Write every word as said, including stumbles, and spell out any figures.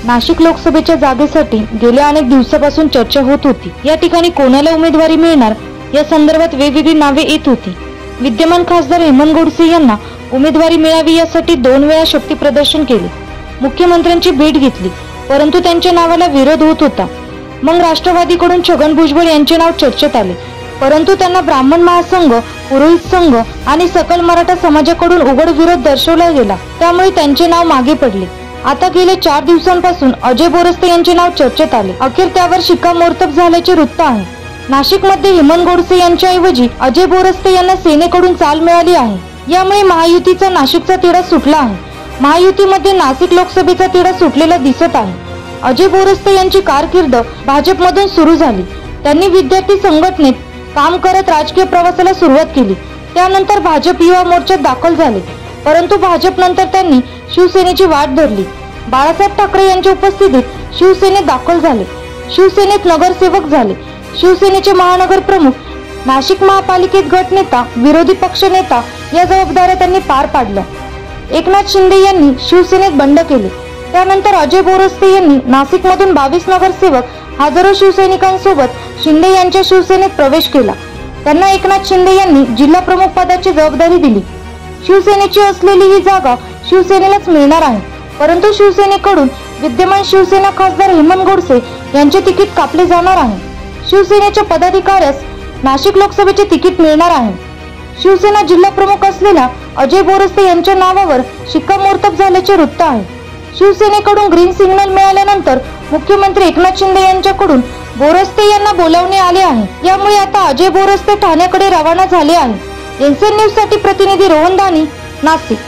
नाशिक लोकसभेच्या जागेसाठी गेल्या अनेक दिवसापासून चर्चा होत होती। या ठिकाणी कोणाला उमेदवारी मिळणार या संदर्भात वेगवेगळी नावे येत होती। विद्यमान खासदार हेमंत गोडसे यांना उमेदवारी मिळावी यासाठी दोन वेळा शक्ती प्रदर्शन केले, मुख्यमंत्र्यांची भेट घेतली, परंतु त्यांच्या नावाला विरोध होत होता। मग राष्ट्रवादीकडून छगन भुजबळ यांचे नाव चर्चेत आले, परंतु त्यांना ब्राह्मण महासंघ, पुरोहित संघ आणि सकल मराठा समाजाकडून उघड विरोध दर्शवला गेला, त्यामुळे त्यांचे नाव मागे पडले। आता गेले चार दिवसांपासून अजय बोरस्ते यांचे नाव चर्चेत आले। अखेर त्यावर शिक्कामोर्तब झाल्याचे वृत्त आहे। नाशिकमध्ये हेमंत गोडसे यांच्याऐवजी अजय बोरस्ते यांना सेनेकडून चाल मिळाली आहे। यामुळे महायुतीचा नाशिकचा तिढा सुटला आहे। महायुतीमध्ये नाशिक लोकसभेचा तिढा सुटलेला दिसत आहे। अजय बोरस्ते यांची कारकीर्द भाजपमधून सुरू झाली। त्यांनी विद्यार्थी संघटनेत काम करत राजकीय प्रवासाला सुरुवात केली। त्यानंतर भाजप युवा मोर्चात दाखल झाले, परंतु भाजप नंतर त्यांनी शिवसेनेची वाट धरली। बाळासाहेब ठाकरे यांच्या उपस्थितीत शिवसेनेत दाखल झाले, शिवसेनेत नगरसेवक झाले, शिवसेनेचे महानगर प्रमुख, नाशिक महापालिकेत गटनेता, विरोधी पक्ष नेता या जबाबदाऱ्या त्यांनी पार पाडल्या। एकनाथ शिंदे यांनी शिवसेनेत बंड केले। त्यानंतर अजय बोरस्ते यांनी नाशिकमधून बावीस नगरसेवक, हजारो शिवसैनिकांसोबत शिंदे यांच्या शिवसेनेत प्रवेश केला। त्यांना एकनाथ शिंदे यांनी जिल्हा प्रमुख पदाची जबाबदारी दिली। शिवसेनेची असलेली ही जागा शिवसेनेलाच मिळणार आहे, परंतु शिवसेनेकडून विद्यमान शिवसेना खासदार हेमंत गोडसे यांचे तिकीट कापले जाणार आहे। शिवसेनेच्या पदाधिकाऱ्यास नाशिक लोकसभेचे तिकीट मिळणार आहे। शिवसेना जिल्हा प्रमुख असलेल्या अजय बोरस्ते यांच्या नावावर शिक्कामोर्तब झाल्याचे वृत्त आहे। शिवसेनेकडून ग्रीन सिग्नल मिळाल्यानंतर मुख्यमंत्री एकनाथ शिंदे यांच्याकडून बोरस्ते यांना बोलावणे आले आहे। यामुळे आता अजय बोरस्ते ठाण्याकडे रवाना झाले आहे। एनसीएन न्यूज साठी प्रतिनिधी रोहन दानी, नाशिक।